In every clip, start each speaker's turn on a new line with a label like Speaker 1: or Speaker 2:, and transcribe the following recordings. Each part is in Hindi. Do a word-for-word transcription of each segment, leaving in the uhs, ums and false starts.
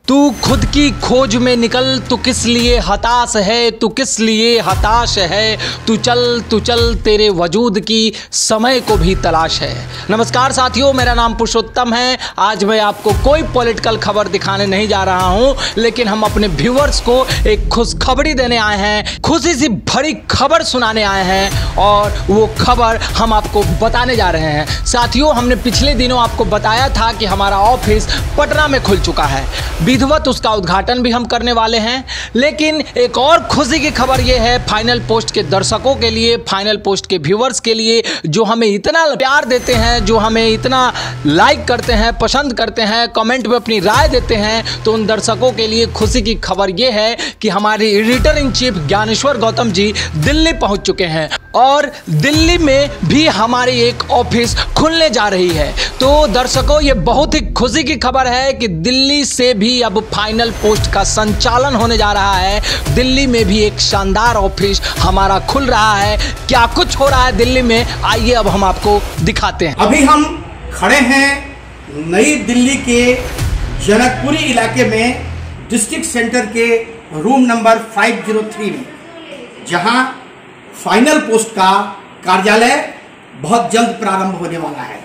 Speaker 1: तू खुद की खोज में निकल, तू किस लिए हताश है, तू किस लिए हताश है, तू चल तू चल तेरे वजूद की समय को भी तलाश है। नमस्कार साथियों, मेरा नाम पुरुषोत्तम है। आज मैं आपको कोई पॉलिटिकल खबर दिखाने नहीं जा रहा हूं, लेकिन हम अपने व्यूअर्स को एक खुशखबरी देने आए हैं, खुशी सी भरी खबर सुनाने आए हैं और वो खबर हम आपको बताने जा रहे हैं। साथियों, हमने पिछले दिनों आपको बताया था कि हमारा ऑफिस पटना में खुल चुका है, विधिवत उसका उद्घाटन भी हम करने वाले हैं। लेकिन एक और खुशी की खबर ये है फाइनल पोस्ट के दर्शकों के लिए, फाइनल पोस्ट के व्यूअर्स के लिए, जो हमें इतना प्यार देते हैं, जो हमें इतना लाइक करते हैं, पसंद करते हैं, कमेंट में अपनी राय देते हैं। तो उन दर्शकों के लिए खुशी की खबर ये है कि हमारे editor in chief Gyaneshwar Gautam ji Delhi पहुंच चुके हैं और दिल्ली में भी हमारी एक ऑफिस खुलने जा रही है। तो दर्शकों, ये बहुत ही खुशी की खबर है कि दिल्ली से भी अब फाइनल पोस्ट का संचालन होने जा रहा है। दिल्ली में भी एक शानदार ऑफिस हमारा खुल रहा है। क्या कुछ हो रहा है दिल्ली में, आइए अब हम आपको दिखाते हैं।
Speaker 2: अभी हम खड़े हैं नई दिल्ली के जनकपुरी इलाके में, डिस्ट्रिक्ट सेंटर के रूम नंबर पाँच सौ तीन में, जहां फाइनल पोस्ट का कार्यालय बहुत जल्द प्रारंभ होने वाला है।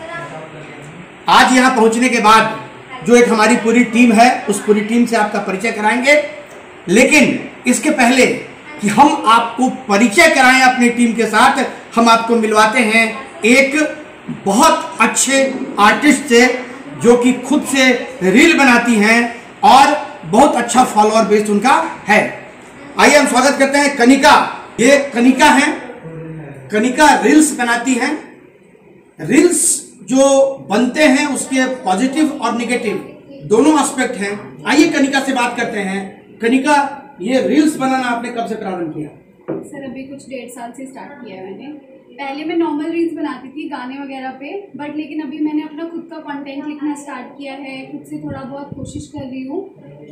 Speaker 2: आज यहां पहुंचने के बाद जो एक हमारी पूरी टीम है, उस पूरी टीम से आपका परिचय कराएंगे। लेकिन इसके पहले कि हम आपको परिचय कराएं अपनी टीम के साथ, हम आपको मिलवाते हैं एक बहुत अच्छे आर्टिस्ट से, जो कि खुद से रील बनाती हैं और बहुत अच्छा फॉलोअर बेस उनका है। आइए हम स्वागत करते हैं कनिका। ये कनिका हैं, कनिका रील्स बनाती हैं। रील्स जो बनते हैं उसके पॉजिटिव और नेगेटिव दोनों एस्पेक्ट हैं। आइए कनिका से बात करते हैं। कनिका, ये रील्स बनाना आपने कब से प्रारंभ किया?
Speaker 3: सर, अभी कुछ डेढ़ साल से स्टार्ट किया है मैंने। पहले मैं नॉर्मल रील्स बनाती थी गाने वगैरह पे, बट लेकिन अभी मैंने अपना खुद का कंटेंट लिखना स्टार्ट किया है। खुद से थोड़ा बहुत कोशिश कर रही हूँ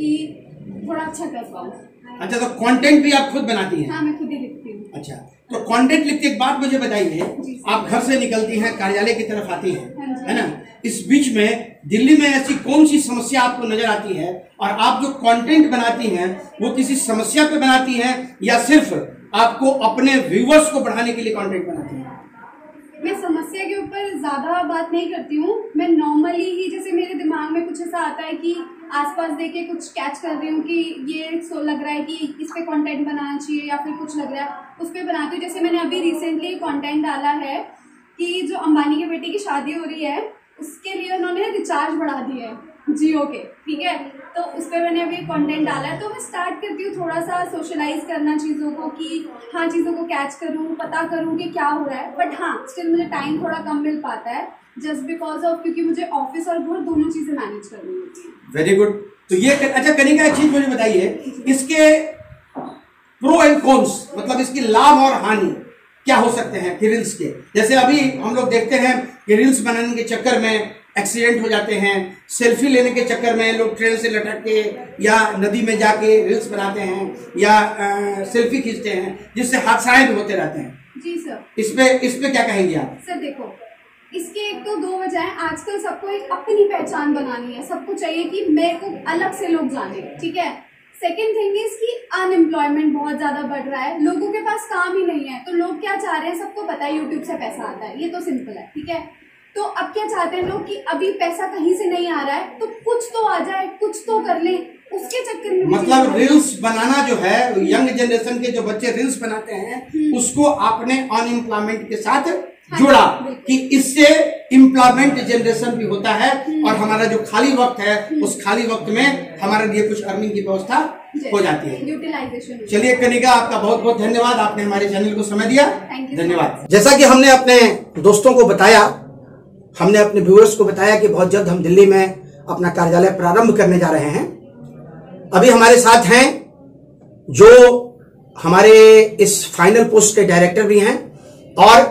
Speaker 3: कि थोड़ा अच्छा कर पाऊँ।
Speaker 2: अच्छा, तो कंटेंट भी आप खुद बनाती हैं?
Speaker 3: हाँ, मैं खुद ही लिखती हूँ।
Speaker 2: अच्छा, तो कंटेंट लिखते एक बात मुझे बताइए, आप घर से निकलती हैं, कार्यालय की तरफ आती हैं, है ना? इस बीच में दिल्ली में ऐसी कौन सी समस्या आपको नजर आती है, और आप जो कंटेंट बनाती हैं वो किसी समस्या पे बनाती हैं या सिर्फ आपको अपने व्यूअर्स को बढ़ाने के लिए कंटेंट बनाती हैं?
Speaker 3: मैं समस्या के ऊपर ज्यादा बात नहीं करती हूँ। मैं नॉर्मली ही, जैसे मेरे दिमाग में कुछ ऐसा आता है कि आसपास देखे कुछ कैच कर रही हूँ कि ये सो लग रहा है कि इस पे कंटेंट बनाना चाहिए, या फिर कुछ लग रहा है उस पर बनाती हूँ। जैसे मैंने अभी रिसेंटली कंटेंट डाला है कि जो अंबानी के बेटे की शादी हो रही है, उसके लिए उन्होंने रिचार्ज बढ़ा दिए है जियो के, ठीक है? तो उस पर मैंने अभी कंटेंट डाला है। तो मैं स्टार्ट करती हूँ थोड़ा सा सोशलाइज करना चीज़ों को, कि हाँ चीज़ों को कैच करूँ, पता करूँ कि क्या हो रहा है। बट हाँ, स्टिल मुझे टाइम थोड़ा कम मिल पाता है, जस्ट बिकॉज ऑफ क्योंकि मुझे ऑफिस और घर दोनों चीज़ें मैनेज करनी होती है।
Speaker 2: Very good. तो ये अच्छा कनिका, एक चीज मुझे बताइए, इसके प्रो एंड कॉन्स, मतलब इसकी लाभ और हानि क्या हो सकते हैं कि रील्स के? जैसे अभी हम लोग देखते हैं कि रील्स बनाने के चक्कर में एक्सीडेंट हो जाते हैं, सेल्फी लेने के चक्कर में लोग ट्रेन से लटक के या नदी में जाके रील्स बनाते हैं या आ, सेल्फी खींचते हैं, जिससे हादसाएं भी होते रहते हैं।
Speaker 3: जी सर।
Speaker 2: इस पे इस पे क्या कहेंगे आप?
Speaker 3: सर देखो, इसके एक तो दो वजह है। आजकल सबको एक अपनी पहचान बनानी है, सबको चाहिए कि मेरे को अलग से लोग जाने, ठीक है? सेकेंड थिंग इज कि अनएम्प्लॉयमेंट बहुत ज्यादा बढ़ रहा है, लोगों के पास काम ही नहीं है। तो लोग क्या चाह रहे हैं, सबको पता है यूट्यूब से पैसा आता है, ये तो सिंपल है, ठीक है? तो अब क्या चाहते हैं लोग कि अभी पैसा कहीं से नहीं आ रहा है, तो कुछ तो आ जाए, कुछ तो कर लें, उसके चक्कर में
Speaker 2: मतलब रील्स बनाना जो है, यंग जनरेशन के जो बच्चे रील्स बनाते हैं, उसको आपने अनएम्प्लॉयमेंट के साथ जोड़ा कि इससे एम्प्लॉयमेंट जनरेशन भी होता है और हमारा जो खाली वक्त है, उस खाली वक्त में हमारे लिए कुछ अर्निंग की व्यवस्था हो जाती है,
Speaker 3: यूटिलाइजेशन।
Speaker 2: चलिए कनिका, आपका बहुत बहुत धन्यवाद, आपने हमारे चैनल को समय दिया, धन्यवाद। जैसा कि हमने अपने दोस्तों को बताया, हमने अपने व्यूअर्स को बताया कि बहुत जल्द हम दिल्ली में अपना कार्यालय प्रारंभ करने जा रहे हैं। अभी हमारे साथ हैं जो हमारे इस फाइनल पोस्ट के डायरेक्टर भी हैं और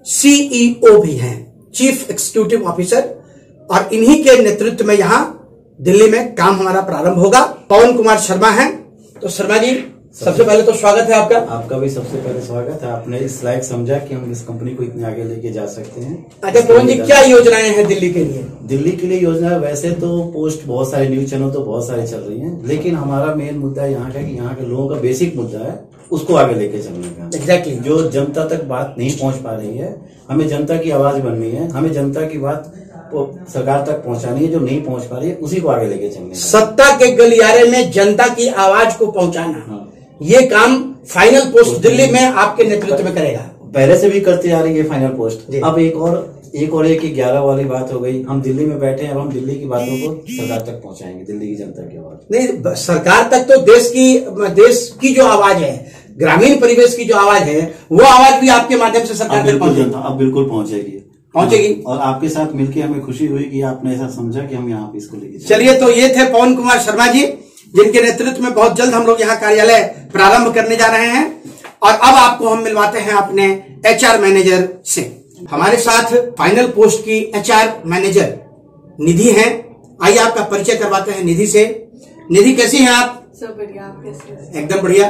Speaker 2: सीईओ भी हैं, चीफ एग्जीक्यूटिव ऑफिसर, और इन्हीं के नेतृत्व में यहां दिल्ली में काम हमारा प्रारंभ होगा। पवन कुमार शर्मा हैं। तो शर्मा जी, सबसे पहले तो स्वागत है आपका।
Speaker 4: आपका भी सबसे पहले स्वागत है। आपने इस लायक समझा कि हम इस कंपनी को इतने आगे लेके जा सकते हैं।
Speaker 2: अच्छा पवन जी, क्या योजनाएं हैं दिल्ली के लिए?
Speaker 4: दिल्ली के लिए योजना, वैसे तो पोस्ट बहुत सारे न्यूज चैनल तो बहुत सारे चल रही हैं, लेकिन हमारा मेन मुद्दा यहाँ का कि यहाँ के लोगों का बेसिक मुद्दा है, उसको आगे लेके चलने का।
Speaker 2: Exactly
Speaker 4: exactly. जो जनता तक बात नहीं पहुंच पा रही है, हमें जनता की आवाज बननी है, हमें जनता की बात सरकार तक पहुंचानी है, जो नहीं पहुंच पा रही है उसी को आगे लेके चलने।
Speaker 2: सत्ता के गलियारे में जनता की आवाज को पहुंचाना, हाँ। ये काम फाइनल पोस्ट दिल्ली में आपके नेतृत्व में करेगा।
Speaker 4: पहले से भी करती आ रही है फाइनल पोस्ट। अब एक और एक और एक ग्यारह वाली बात हो गई। हम दिल्ली में बैठे हैं, अब हम दिल्ली की बातों को सरकार तक पहुंचाएंगे, दिल्ली की जनता की आवाज।
Speaker 2: नहीं, सरकार तक तो देश की देश की जो आवाज है, ग्रामीण परिवेश की जो आवाज है, वो आवाज भी आपके माध्यम से सरकार तक पहुंचेगी।
Speaker 4: अब बिल्कुल पहुंचेगी
Speaker 2: पहुंचेगी
Speaker 4: और आपके साथ मिलकर हमें खुशी हुई कि आपने ऐसा समझा कि हम यहाँ पे इसको लेके।
Speaker 2: चलिए, तो ये थे पवन कुमार शर्मा जी, जिनके नेतृत्व में बहुत जल्द हम लोग यहाँ कार्यालय प्रारंभ करने जा रहे हैं। और अब आपको हम मिलवाते हैं अपने एचआर मैनेजर से। हमारे साथ फाइनल पोस्ट की एचआर मैनेजर निधि हैं। आइए आपका परिचय करवाते हैं निधि से। निधि, कैसी हैं आप?
Speaker 5: सब बढ़िया, आप कैसे?
Speaker 2: एकदम बढ़िया।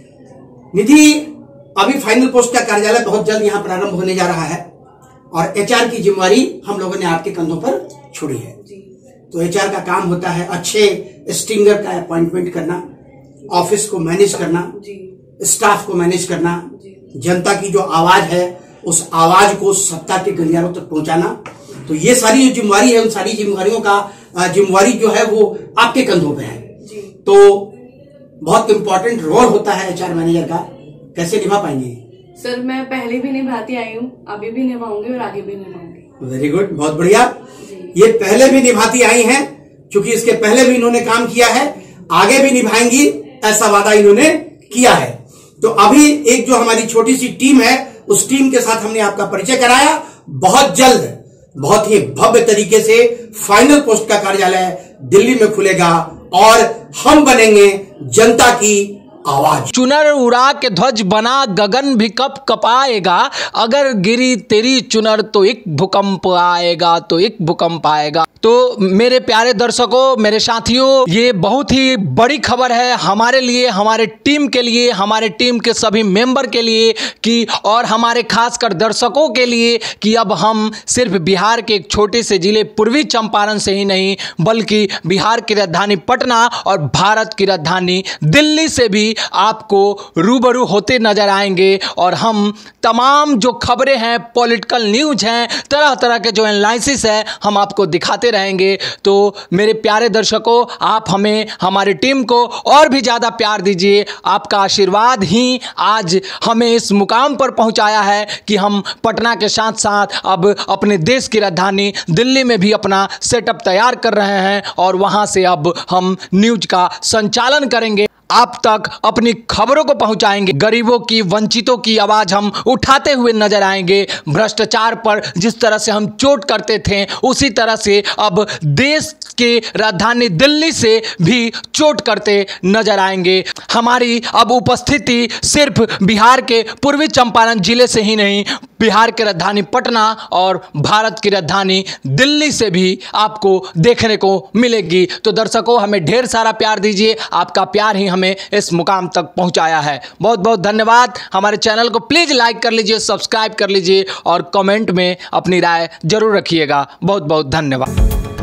Speaker 2: निधि, अभी फाइनल पोस्ट का कार्यालय बहुत जल्द यहाँ प्रारंभ होने जा रहा है और एचआर की जिम्मेवारी हम लोगों ने आपके कंधों पर छोड़ी है। तो एचआर का काम होता है अच्छे स्टिंगर का अपॉइंटमेंट करना, ऑफिस को मैनेज करना, स्टाफ को मैनेज करना, जनता की जो आवाज है उस आवाज को सत्ता के गलियारों तक पहुंचाना। तो ये सारी जो जिम्मेवारी है, उन सारी जिम्मेवारियों का जिम्मेवारी जो है वो आपके कंधों पे है। तो बहुत इंपॉर्टेंट रोल होता है एचआर मैनेजर का। कैसे निभा पाएंगे?
Speaker 5: सर, मैं पहले भी निभाती आई हूँ, अभी भी निभाऊंगी और आगे भी निभाऊंगी।
Speaker 2: वेरी गुड, बहुत बढ़िया। ये पहले भी निभाती आई हैं, क्योंकि इसके पहले भी इन्होंने काम किया है, आगे भी निभाएंगी, ऐसा वादा इन्होंने किया है। तो अभी एक जो हमारी छोटी सी टीम है, उस टीम के साथ हमने आपका परिचय कराया। बहुत जल्द, बहुत ही भव्य तरीके से फाइनल पोस्ट का कार्यालय दिल्ली में खुलेगा और हम बनेंगे जनता की आवाज।
Speaker 1: चुनर उड़ा के ध्वज बना, गगन भी कप कपाएगा, अगर गिरी तेरी चुनर तो एक भूकंप आएगा, तो एक भूकंप आएगा। तो मेरे प्यारे दर्शकों, मेरे साथियों, ये बहुत ही बड़ी खबर है हमारे लिए, हमारे टीम के लिए, हमारे टीम के सभी मेंबर के लिए कि और हमारे खासकर दर्शकों के लिए कि अब हम सिर्फ बिहार के एक छोटे से जिले पूर्वी चंपारण से ही नहीं, बल्कि बिहार की राजधानी पटना और भारत की राजधानी दिल्ली से भी आपको रूबरू होते नजर आएंगे। और हम तमाम जो खबरें हैं, पॉलिटिकल न्यूज हैं, तरह तरह के जो एनालिसिस है, हम आपको दिखाते रहेंगे। तो मेरे प्यारे दर्शकों, आप हमें, हमारी टीम को और भी ज़्यादा प्यार दीजिए। आपका आशीर्वाद ही आज हमें इस मुकाम पर पहुंचाया है कि हम पटना के साथ साथ अब अपने देश की राजधानी दिल्ली में भी अपना सेटअप तैयार कर रहे हैं और वहां से अब हम न्यूज का संचालन करेंगे, आप तक अपनी खबरों को पहुंचाएंगे। गरीबों की, वंचितों की आवाज हम उठाते हुए नजर आएंगे। भ्रष्टाचार पर जिस तरह से हम चोट करते थे, उसी तरह से अब देश के राजधानी दिल्ली से भी चोट करते नजर आएंगे। हमारी अब उपस्थिति सिर्फ बिहार के पूर्वी चंपारण जिले से ही नहीं, बिहार की राजधानी पटना और भारत की राजधानी दिल्ली से भी आपको देखने को मिलेगी। तो दर्शकों, हमें ढेर सारा प्यार दीजिए। आपका प्यार ही हमें इस मुकाम तक पहुंचाया है। बहुत बहुत धन्यवाद। हमारे चैनल को प्लीज लाइक कर लीजिए, सब्सक्राइब कर लीजिए और कमेंट में अपनी राय जरूर रखिएगा। बहुत बहुत धन्यवाद।